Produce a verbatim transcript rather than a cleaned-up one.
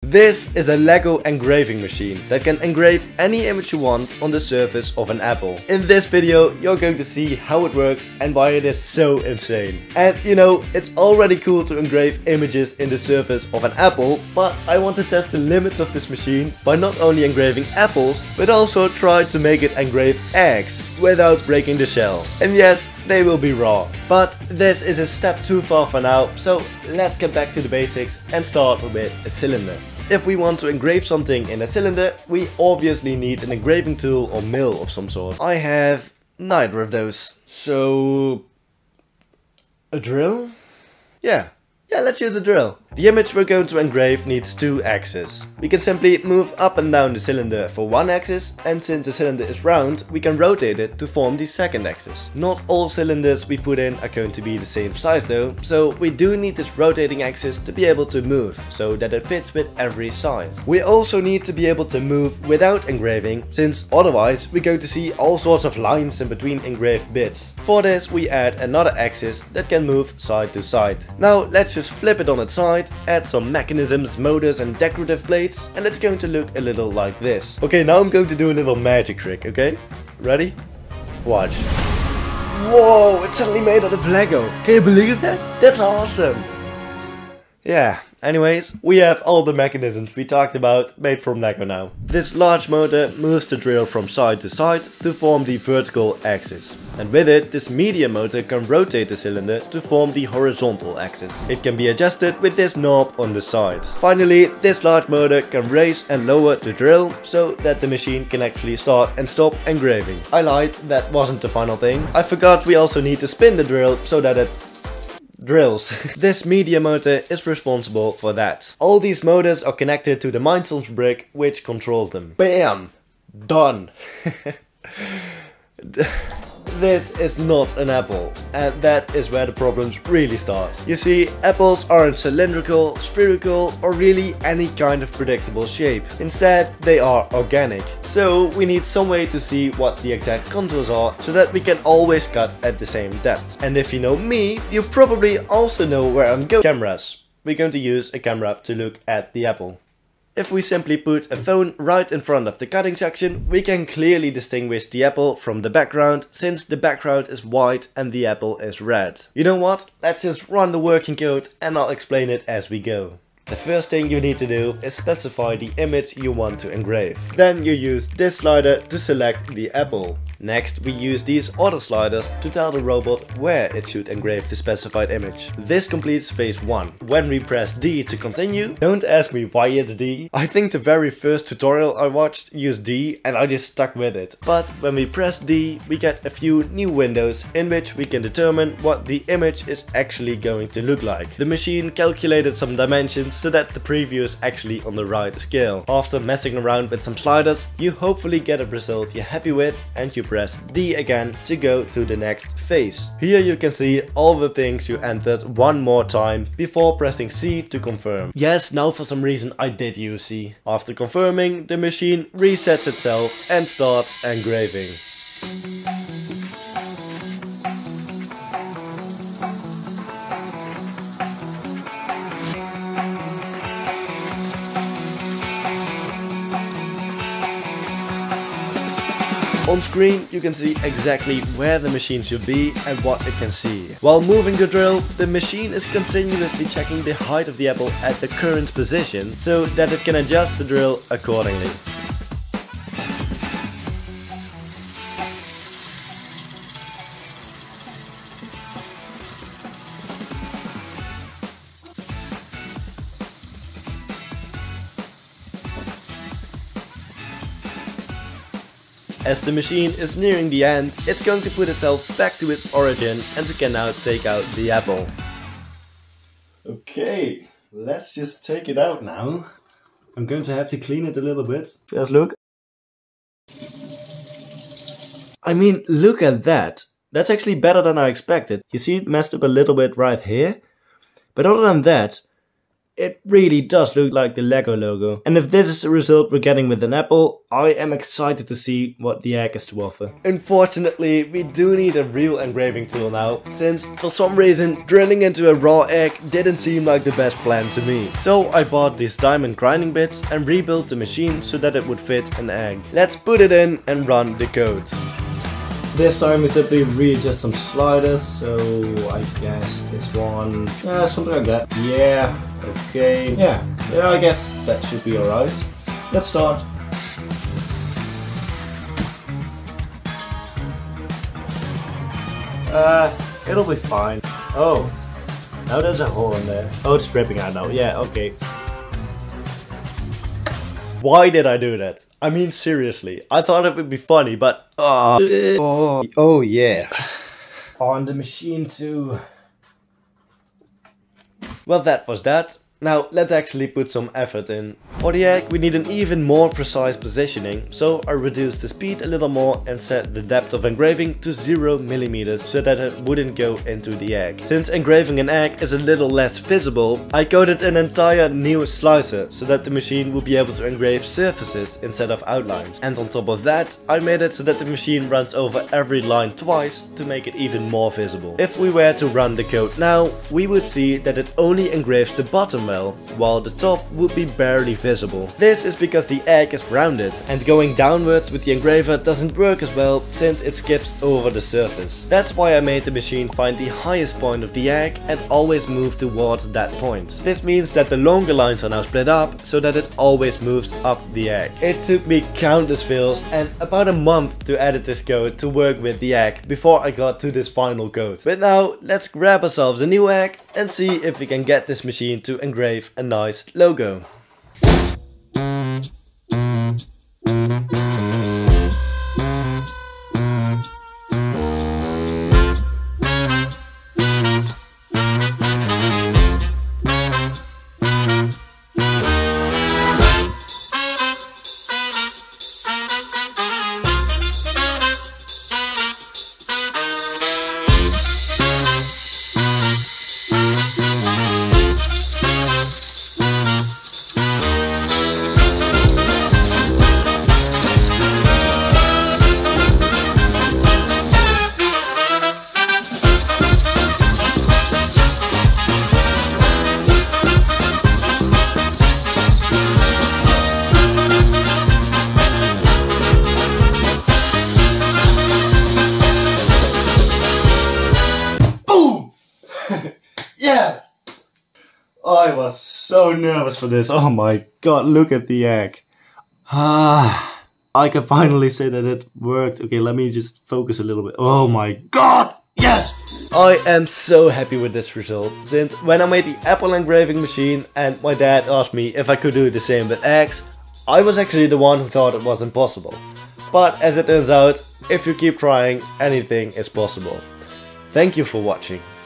This is a Lego engraving machine that can engrave any image you want on the surface of an apple. In this video you're going to see how it works and why it is so insane. And you know, it's already cool to engrave images in the surface of an apple, but I want to test the limits of this machine by not only engraving apples, but also try to make it engrave eggs without breaking the shell. And yes, they will be raw. But this is a step too far for now, so let's get back to the basics and start with a cylinder. If we want to engrave something in a cylinder, we obviously need an engraving tool or mill of some sort. I have neither of those. So... a drill? Yeah. Yeah, let's use a drill. The image we're going to engrave needs two axes. We can simply move up and down the cylinder for one axis, and since the cylinder is round, we can rotate it to form the second axis. Not all cylinders we put in are going to be the same size though, so we do need this rotating axis to be able to move, so that it fits with every size. We also need to be able to move without engraving, since otherwise we're going to see all sorts of lines in between engraved bits. For this we add another axis that can move side to side. Now let's just flip it on its side, add some mechanisms, motors and decorative plates, and it's going to look a little like this. Okay, now I'm going to do a little magic trick, okay? Ready? Watch. Whoa, it's suddenly made out of Lego. Can you believe that? That's awesome. Yeah. Anyways, we have all the mechanisms we talked about made from Lego now. This large motor moves the drill from side to side to form the vertical axis. And with it, this medium motor can rotate the cylinder to form the horizontal axis. It can be adjusted with this knob on the side. Finally, this large motor can raise and lower the drill so that the machine can actually start and stop engraving. I lied, that wasn't the final thing. I forgot we also need to spin the drill so that it drills. This medium motor is responsible for that. All these motors are connected to the Mindstorms brick, which controls them. Bam! Done! This is not an apple, and that is where the problems really start. You see, apples aren't cylindrical, spherical, or really any kind of predictable shape. Instead, they are organic. So we need some way to see what the exact contours are, so that we can always cut at the same depth. And if you know me, you probably also know where I'm going. Cameras. We're going to use a camera to look at the apple. If we simply put a phone right in front of the cutting section, we can clearly distinguish the apple from the background, since the background is white and the apple is red. You know what? Let's just run the working code and I'll explain it as we go. The first thing you need to do is specify the image you want to engrave. Then you use this slider to select the apple. Next, we use these auto sliders to tell the robot where it should engrave the specified image. This completes phase one. When we press D to continue, don't ask me why it's D. I think the very first tutorial I watched used D and I just stuck with it. But when we press D, we get a few new windows in which we can determine what the image is actually going to look like. The machine calculated some dimensions so that the preview is actually on the right scale. After messing around with some sliders, you hopefully get a result you're happy with, and you press D again to go to the next phase. Here you can see all the things you entered one more time before pressing C to confirm. Yes, now for some reason I did use C. After confirming, the machine resets itself and starts engraving. On screen you can see exactly where the machine should be and what it can see. While moving the drill, the machine is continuously checking the height of the apple at the current position so that it can adjust the drill accordingly. As the machine is nearing the end, it's going to put itself back to its origin and we can now take out the apple. Okay, let's just take it out now. I'm going to have to clean it a little bit. First look. I mean, look at that. That's actually better than I expected. You see it messed up a little bit right here. But other than that, it really does look like the Lego logo. And if this is the result we're getting with an apple, I am excited to see what the egg has to offer. Unfortunately, we do need a real engraving tool now, since for some reason drilling into a raw egg didn't seem like the best plan to me. So I bought these diamond grinding bits and rebuilt the machine so that it would fit an egg. Let's put it in and run the code. This time we simply readjust some sliders, so I guess this one, yeah, something like that. Yeah, okay, yeah, yeah, I guess that should be alright. Let's start. Uh, it'll be fine. Oh, now there's a hole in there. Oh, it's dripping out now, yeah, okay. Why did I do that? I mean, seriously, I thought it would be funny, but uh, oh, oh yeah. On the machine too. Well, that was that. Now let's actually put some effort in. For the egg we need an even more precise positioning, so I reduced the speed a little more and set the depth of engraving to zero millimeters so that it wouldn't go into the egg. Since engraving an egg is a little less visible, I coded an entire new slicer so that the machine will be able to engrave surfaces instead of outlines. And on top of that, I made it so that the machine runs over every line twice to make it even more visible. If we were to run the code now, we would see that it only engraves the bottom well, while the top would be barely visible. This is because the egg is rounded, and going downwards with the engraver doesn't work as well since it skips over the surface. That's why I made the machine find the highest point of the egg and always move towards that point. This means that the longer lines are now split up so that it always moves up the egg. It took me countless fails and about a month to edit this code to work with the egg before I got to this final code. But now let's grab ourselves a new egg and see if we can get this machine to engrave a nice logo. Yes! I was so nervous for this. Oh my god, look at the egg. Ah, I can finally say that it worked. Okay, let me just focus a little bit. Oh my god, yes! I am so happy with this result, since when I made the apple engraving machine and my dad asked me if I could do the same with eggs, I was actually the one who thought it was impossible. But as it turns out, if you keep trying, anything is possible. Thank you for watching.